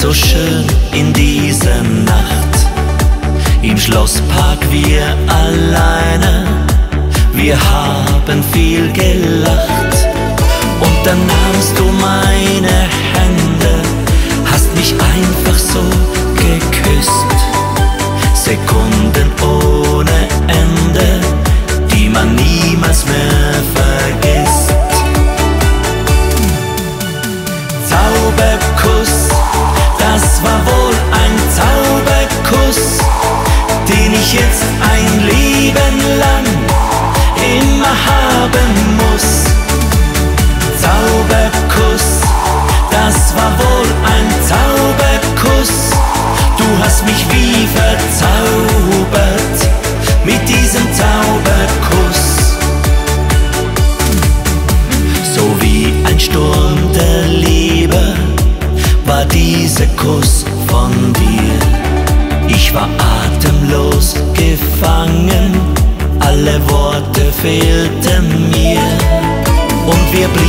so schön in dieser Nacht. Im Schlosspark wir alleine, wir haben viel gelacht. Und dann nahmst du meine Hände, hast mich einfach so geküsst. Sekunden ohne Ende, die man niemals mehr vergisst. Zauberkuss, das war wohl ein Zauberkuss, den ich jetzt ein Leben lang immer haben muss. Zauberkuss, das war wohl ein Zauberkuss, du hast mich wie verzaubert mit diesem Zauberkuss. So wie ein Sturm der Liebe war dieser Kuss von dir. Ich war atemlos gefangen, alle Worte fehlten mir. Und wir